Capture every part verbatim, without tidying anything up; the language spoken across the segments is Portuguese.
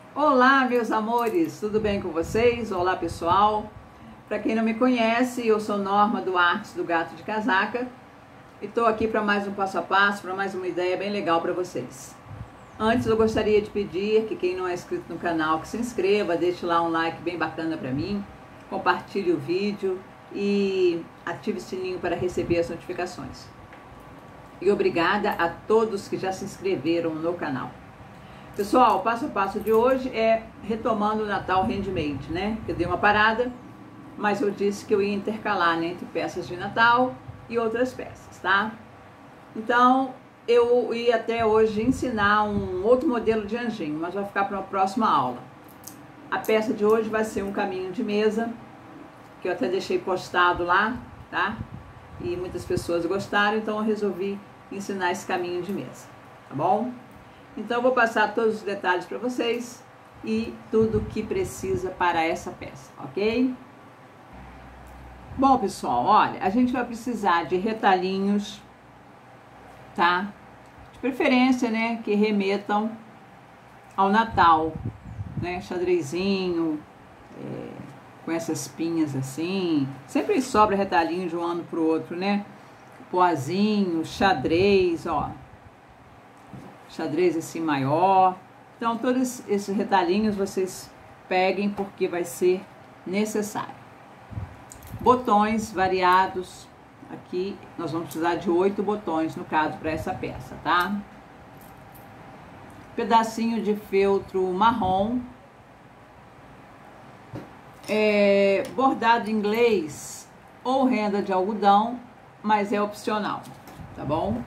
Olá, meus amores, tudo bem com vocês? Olá, pessoal. Para quem não me conhece, eu sou Norma do Artes do Gato de Casaca e estou aqui para mais um passo a passo, para mais uma ideia bem legal para vocês. Antes, eu gostaria de pedir que quem não é inscrito no canal, que se inscreva, deixe lá um like bem bacana para mim, compartilhe o vídeo e ative o sininho para receber as notificações. E obrigada a todos que já se inscreveram no canal. Pessoal, o passo a passo de hoje é retomando o Natal Handmade, né? Eu dei uma parada, mas eu disse que eu ia intercalar, né, entre peças de Natal e outras peças, tá? Então, eu ia até hoje ensinar um outro modelo de anjinho, mas vai ficar para uma próxima aula. A peça de hoje vai ser um caminho de mesa, que eu até deixei postado lá, tá? E muitas pessoas gostaram, então eu resolvi ensinar esse caminho de mesa, tá bom? Então eu vou passar todos os detalhes para vocês e tudo que precisa para essa peça, ok? Bom, pessoal, olha, a gente vai precisar de retalhinhos, tá? De preferência, né, que remetam ao Natal, né? Xadrezinho, é, com essas pinhas assim. Sempre sobra retalhinho de um ano pro outro, né? Poazinho, xadrez, ó. Xadrez assim maior. Então todos esses retalhinhos vocês peguem porque vai ser necessário. Botões variados. Aqui nós vamos precisar de oito botões no caso para essa peça, tá? Pedacinho de feltro marrom. É, bordado inglês ou renda de algodão, mas é opcional, tá bom?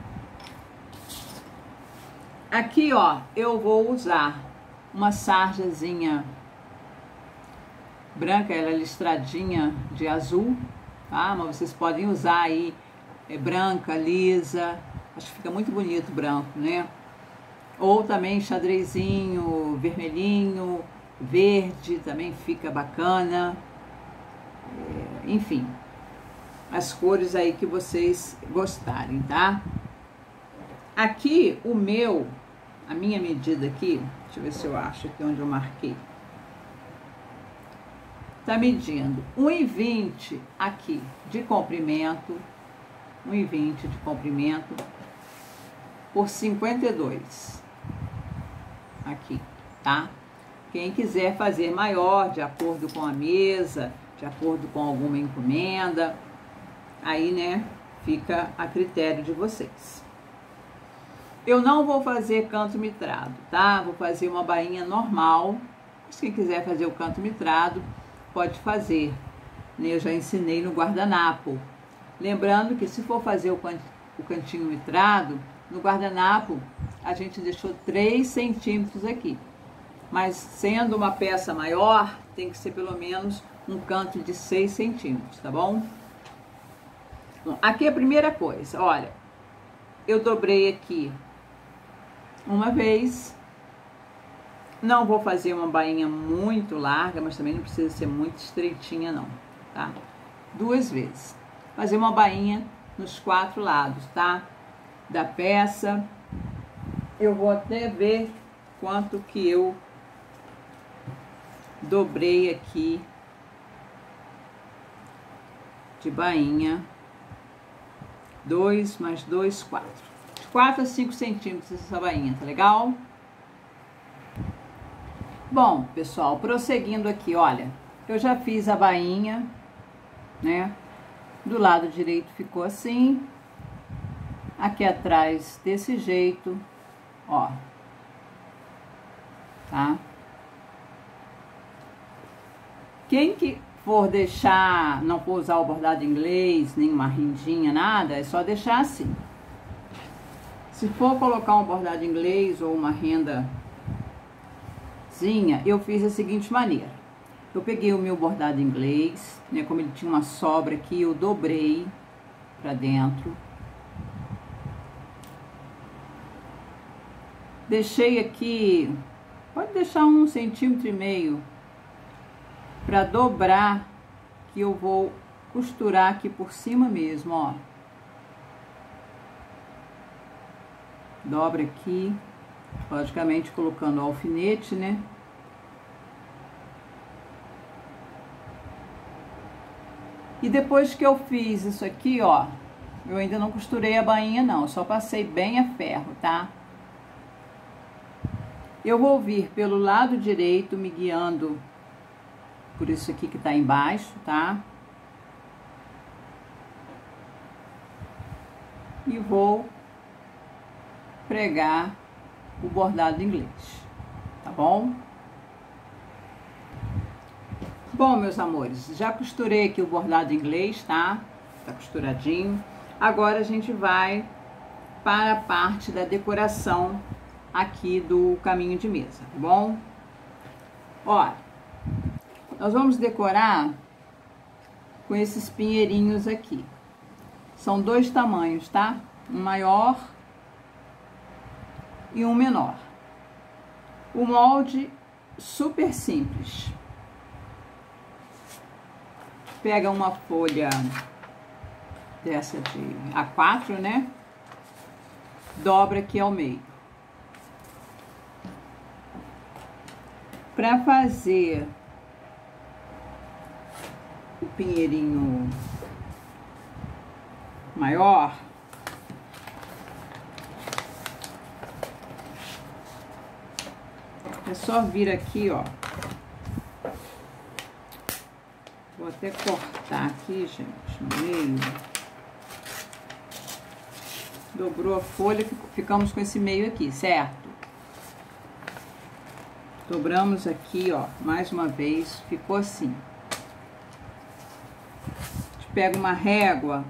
Aqui, ó, eu vou usar uma sarjazinha branca, ela é listradinha de azul, tá? Mas vocês podem usar aí é, branca, lisa, acho que fica muito bonito branco, né? Ou também xadrezinho, vermelhinho, verde, também fica bacana. É, enfim, as cores aí que vocês gostarem, tá? Aqui, o meu... A minha medida aqui, deixa eu ver se eu acho aqui onde eu marquei. Tá medindo um e vinte aqui de comprimento, um e vinte de comprimento por cinquenta e dois. Aqui, tá? Quem quiser fazer maior, de acordo com a mesa, de acordo com alguma encomenda, aí, né, fica a critério de vocês. Eu não vou fazer canto mitrado, tá? Vou fazer uma bainha normal. Se quem quiser fazer o canto mitrado, pode fazer. Eu já ensinei no guardanapo. Lembrando que se for fazer o cantinho mitrado, no guardanapo a gente deixou três centímetros aqui. Mas sendo uma peça maior, tem que ser pelo menos um canto de seis centímetros, tá bom? Bom, aqui é a primeira coisa, olha. Eu dobrei aqui uma vez, não vou fazer uma bainha muito larga, mas também não precisa ser muito estreitinha não, tá? Duas vezes. Fazer uma bainha nos quatro lados, tá? Da peça. Eu vou até ver quanto que eu dobrei aqui de bainha. Dois mais dois, quatro. quatro a cinco centímetros essa bainha, tá legal? Bom, pessoal, prosseguindo aqui, olha, eu já fiz a bainha, né? Do lado direito ficou assim, aqui atrás desse jeito, ó, tá? Quem que for deixar, não for usar o bordado inglês, nem uma rendinha, nada, é só deixar assim. Se for colocar um bordado inglês ou uma rendazinha, eu fiz da seguinte maneira. Eu peguei o meu bordado inglês, né, como ele tinha uma sobra aqui, eu dobrei pra dentro. Deixei aqui, pode deixar um centímetro e meio para dobrar, que eu vou costurar aqui por cima mesmo, ó. Dobra aqui, logicamente colocando o alfinete, né? E depois que eu fiz isso aqui, ó, eu ainda não costurei a bainha não, só passei bem a ferro, tá? Eu vou vir pelo lado direito, me guiando por isso aqui que tá embaixo, tá? E vou pregar o bordado inglês, tá bom? Bom, meus amores, já costurei aqui o bordado inglês, tá? Tá costuradinho. Agora a gente vai para a parte da decoração aqui do caminho de mesa, tá bom? Ó, nós vamos decorar com esses pinheirinhos aqui. São dois tamanhos, tá? Um maior e um menor. O molde super simples. Pega uma folha dessa de A quatro, né? Dobra aqui ao meio. Para fazer o pinheirinho maior, é só vir aqui, ó. Vou até cortar aqui, gente, no meio. Dobrou a folha, ficamos com esse meio aqui, certo? Dobramos aqui, ó, mais uma vez, ficou assim. A gente pega uma régua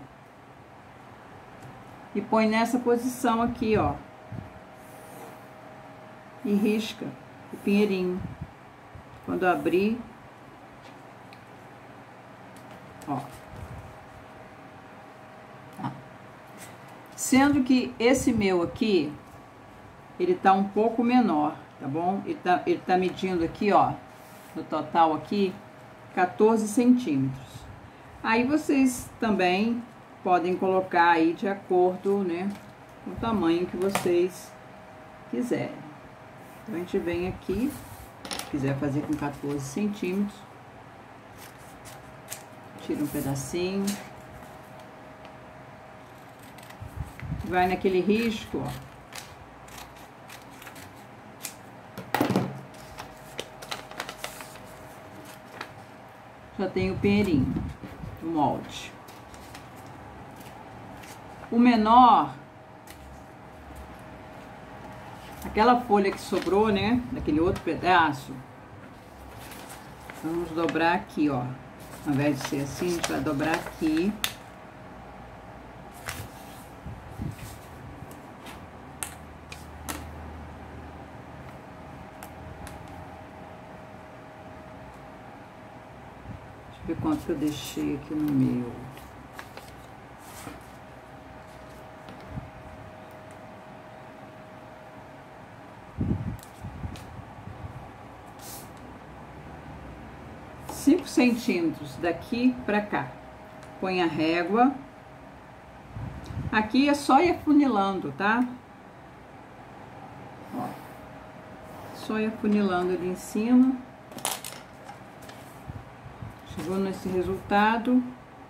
e põe nessa posição aqui, ó. E risca o pinheirinho. Quando abrir, ó. Tá. Sendo que esse meu aqui, ele tá um pouco menor, tá bom? Ele tá, ele tá medindo aqui, ó, no total aqui, quatorze centímetros. Aí vocês também podem colocar aí de acordo, né, com o tamanho que vocês quiserem. Então, a gente vem aqui, se quiser fazer com quatorze centímetros, tira um pedacinho, vai naquele risco, ó. Já tem o pinheirinho, o molde. O menor, aquela folha que sobrou, né, daquele outro pedaço, vamos dobrar aqui, ó. Ao invés de ser assim, a gente vai dobrar aqui. Deixa eu ver quanto que eu deixei aqui no meu. cinco centímetros daqui pra cá. Põe a régua. Aqui é só ir afunilando, tá? Ó, só ir afunilando ali em cima. Chegou nesse resultado.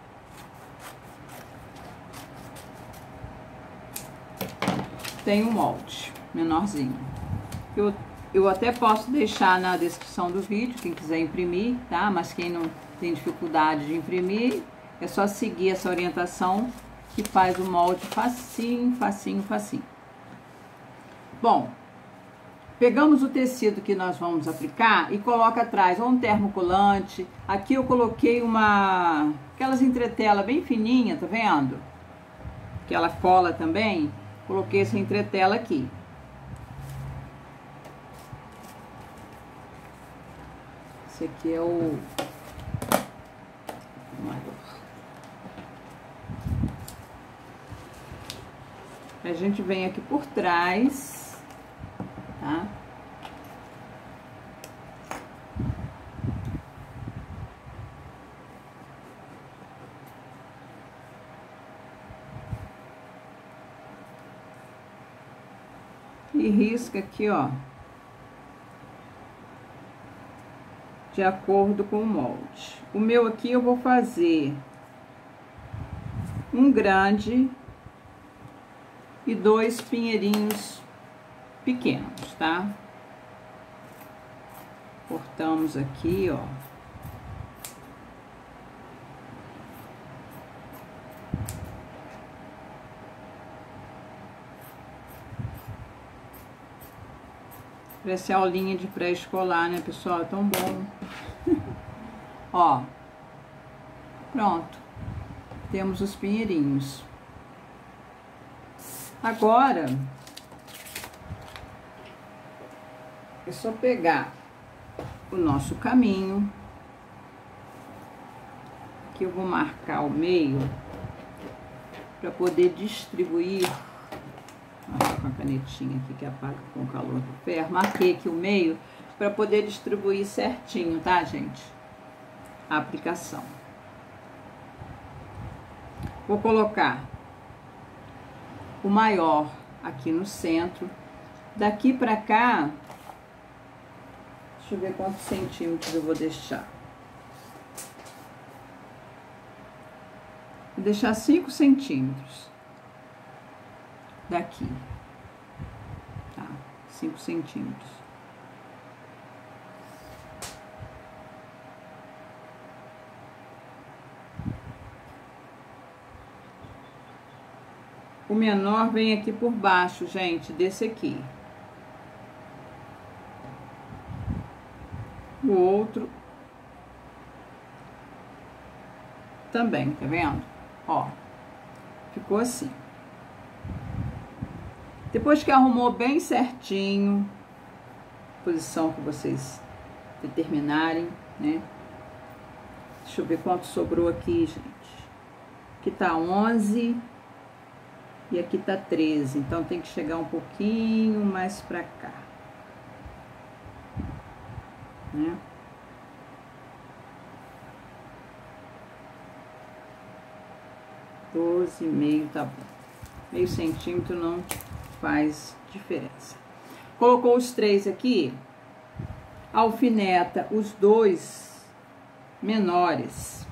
Tem um molde menorzinho. Eu Eu até posso deixar na descrição do vídeo, quem quiser imprimir, tá? Mas quem não tem dificuldade de imprimir, é só seguir essa orientação que faz o molde facinho, facinho, facinho. Bom, pegamos o tecido que nós vamos aplicar e coloca atrás ou um termocolante. Aqui eu coloquei uma... aquelas entretela bem fininha, tá vendo? Que ela cola também. Coloquei essa entretela aqui. Esse aqui é o maior. A gente vem aqui por trás, tá? E risca aqui, ó, de acordo com o molde. O meu aqui eu vou fazer um grande e dois pinheirinhos pequenos, tá? Cortamos aqui, ó. Parece aulinha de pré-escolar, né, pessoal? É tão bom. Ó. Pronto. Temos os pinheirinhos. Agora, é só pegar o nosso caminho. Aqui eu vou marcar o meio para poder distribuir. Nossa, com a canetinha aqui que apaga com o calor do ferro. Marquei aqui o meio para poder distribuir certinho, tá, gente? A aplicação. Vou colocar o maior aqui no centro. Daqui pra cá, deixa eu ver quantos centímetros eu vou deixar. Vou deixar cinco centímetros. Daqui. Tá? cinco centímetros. O menor vem aqui por baixo, gente, desse aqui. O outro também, tá vendo? Ó, ficou assim. Depois que arrumou bem certinho, posição que vocês determinarem, né? Deixa eu ver quanto sobrou aqui, gente. Aqui tá onze e aqui tá treze, então tem que chegar um pouquinho mais pra cá, né? doze e meio tá bom. Meio centímetro não faz diferença. Colocou os três aqui, alfineta os dois menores.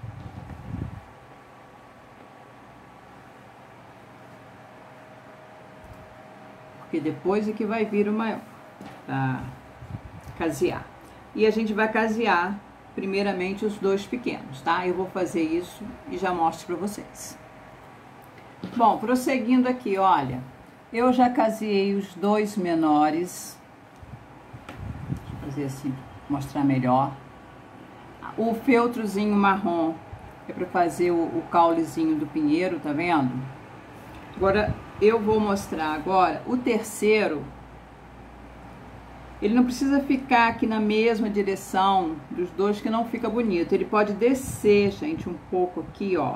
Porque depois é que vai vir o maior, tá? Casear. E a gente vai casear primeiramente os dois pequenos, tá? Eu vou fazer isso e já mostro pra vocês. Bom, prosseguindo aqui, olha, eu já caseei os dois menores. Deixa eu fazer assim, mostrar melhor. O feltrozinho marrom é para fazer o, o caulezinho do pinheiro, tá vendo? Agora, eu vou mostrar agora o terceiro. Ele não precisa ficar aqui na mesma direção dos dois, que não fica bonito. Ele pode descer, gente, um pouco aqui, ó.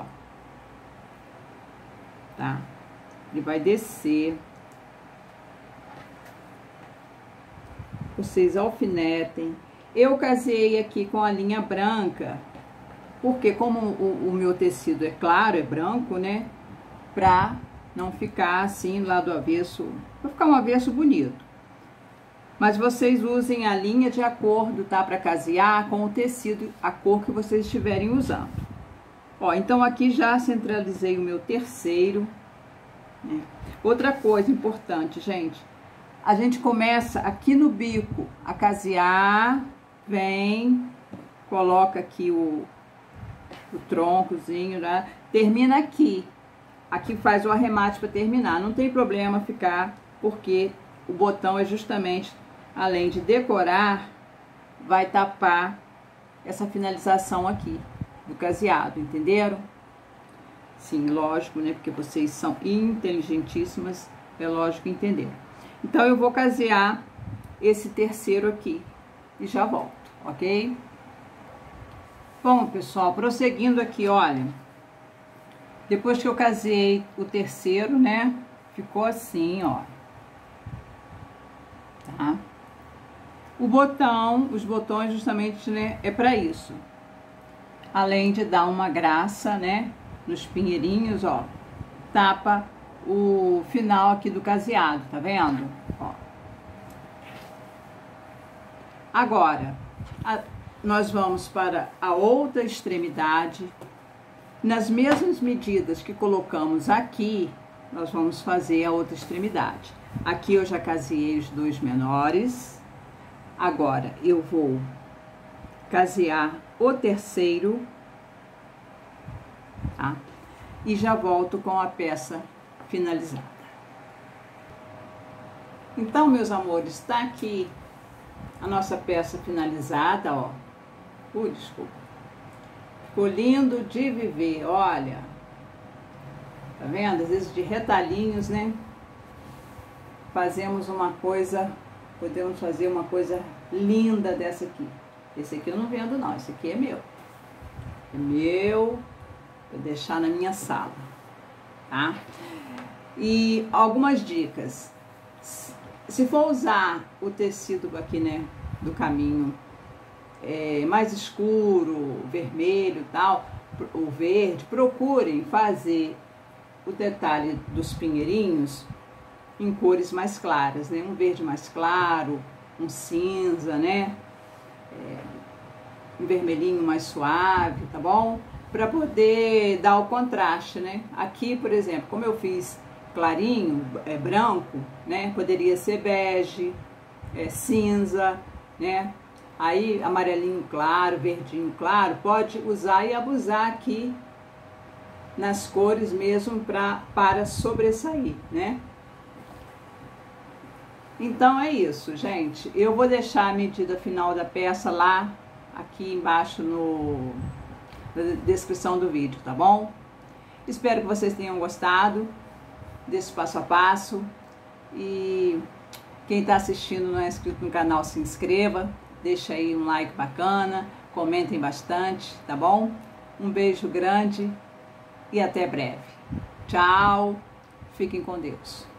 Tá? Ele vai descer. Vocês alfinetem. Eu casei aqui com a linha branca, porque como o, o meu tecido é claro, é branco, né? Pra não ficar assim lá do avesso, pra ficar um avesso bonito. Mas vocês usem a linha de acordo, tá? Pra casear com o tecido, a cor que vocês estiverem usando. Ó, então aqui já centralizei o meu terceiro, né? Outra coisa importante, gente, a gente começa aqui no bico a casear, vem, coloca aqui o, o troncozinho, né? Termina aqui, aqui faz o arremate para terminar, não tem problema ficar, porque o botão é justamente, além de decorar, vai tapar essa finalização aqui do caseado, entenderam? Sim, lógico, né? Porque vocês são inteligentíssimas, é lógico entender. Então, eu vou casear esse terceiro aqui e já volto, ok? Bom, pessoal, prosseguindo aqui, olha. Depois que eu casei o terceiro, né? Ficou assim, ó. Tá? O botão, os botões justamente, né? É pra isso. Além de dar uma graça, né, nos pinheirinhos, ó, tapa o final aqui do caseado, tá vendo? Ó. Agora, a, nós vamos para a outra extremidade. Nas mesmas medidas que colocamos aqui, nós vamos fazer a outra extremidade. Aqui eu já caseei os dois menores. Agora eu vou casear o terceiro, tá? E já volto com a peça finalizada. Então, meus amores, está aqui a nossa peça finalizada, ó. Ui, desculpa. Ficou lindo de viver, olha. Tá vendo? Às vezes de retalhinhos, né? Fazemos uma coisa, podemos fazer uma coisa linda dessa aqui. Esse aqui eu não vendo não, esse aqui é meu. É meu, vou deixar na minha sala, tá? E algumas dicas. Se for usar o tecido aqui, né, do caminho é, mais escuro, vermelho e tal, o verde, procurem fazer o detalhe dos pinheirinhos em cores mais claras, né? Um verde mais claro, um cinza, né? É, um vermelhinho mais suave, tá bom? Para poder dar o contraste, né? Aqui, por exemplo, como eu fiz clarinho, é branco, né? Poderia ser bege, é, cinza, né? Aí amarelinho claro, verdinho claro, pode usar e abusar aqui nas cores mesmo pra, para sobressair, né? Então é isso, gente. Eu vou deixar a medida final da peça lá, aqui embaixo no, na descrição do vídeo, tá bom? Espero que vocês tenham gostado desse passo a passo. E quem está assistindo não é inscrito no canal, se inscreva. Deixa aí um like bacana, comentem bastante, tá bom? Um beijo grande e até breve. Tchau, fiquem com Deus.